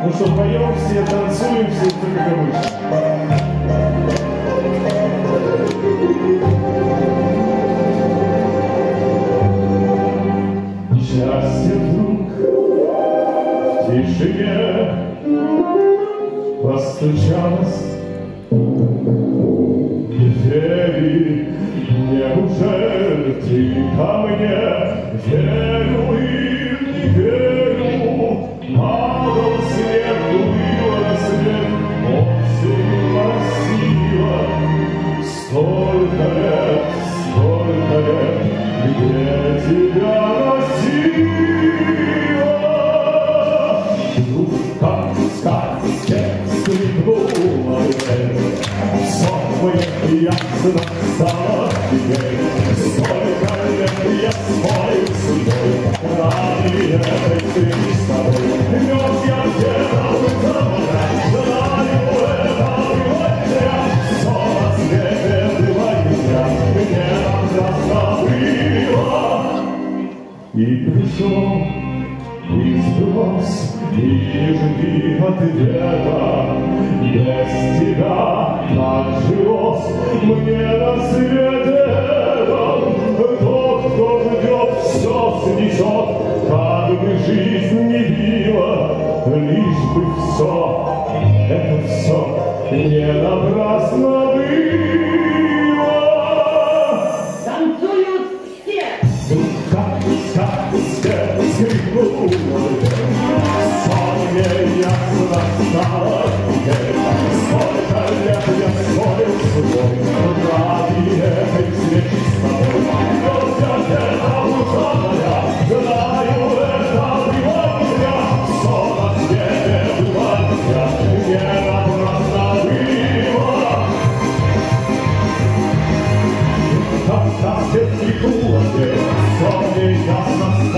Ну что, поем все, танцуем все, как обычно. Счастье вдруг в тишине постучалось в двери. Неужели ты ко мне? Верю и не верю. Падал снег, был рассвет, осень красиво. Столько лет, где тебя носило. Вдруг как в сказке скрипнула дверь, сонная ясно стала теперь. Сколько лет я спорил с тобой, ради этой встречи с тобой. Нес я где-то высоко, знаю, это было зря. Сон на свете была нельзя, мне напрасно было. И пришел, и сброс, и не жди ответа. Без тебя так жилось мне на свете этом. Тот, кто ждет, все снесет, как бы жизнь не била. Лишь бы все, это все не напрасно было. Танцуют все! Как в сказке скрипнула дверь, сонная ясно стала теперь. Сколько лет я спорил с тобой, ради этой встречи с тобой. Нес я где-то высокая, знаю, это было не зря. Сон на свете была нельзя, не напрасно было. Как в сказке скрипнула дверь, сонная ясно стала